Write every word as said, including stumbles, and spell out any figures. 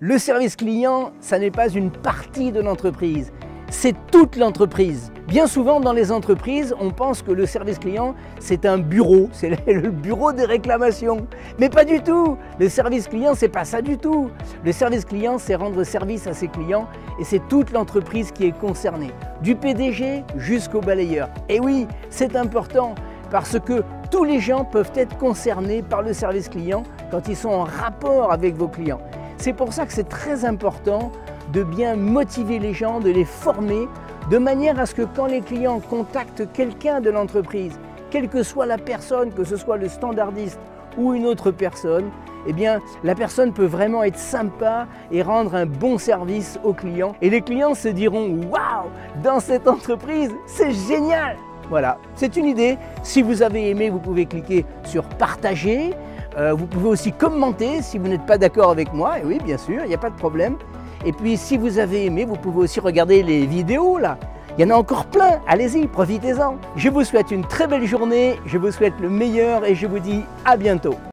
Le service client, ça n'est pas une partie de l'entreprise, c'est toute l'entreprise. Bien souvent dans les entreprises, on pense que le service client, c'est un bureau, c'est le bureau des réclamations. Mais pas du tout. Le service client, c'est pas ça du tout. Le service client, c'est rendre service à ses clients et c'est toute l'entreprise qui est concernée, du P D G jusqu'au balayeur. Et oui, c'est important parce que tous les gens peuvent être concernés par le service client quand ils sont en rapport avec vos clients. C'est pour ça que c'est très important de bien motiver les gens, de les former, de manière à ce que quand les clients contactent quelqu'un de l'entreprise, quelle que soit la personne, que ce soit le standardiste ou une autre personne, eh bien, la personne peut vraiment être sympa et rendre un bon service aux clients. Et les clients se diront « Waouh, dans cette entreprise, c'est génial !» Voilà, c'est une idée. Si vous avez aimé, vous pouvez cliquer sur « Partager ». Euh, vous pouvez aussi commenter si vous n'êtes pas d'accord avec moi. Et oui, bien sûr, il n'y a pas de problème. Et puis, si vous avez aimé, vous pouvez aussi regarder les vidéos là. Il y en a encore plein. Allez-y, profitez-en. Je vous souhaite une très belle journée. Je vous souhaite le meilleur et je vous dis à bientôt.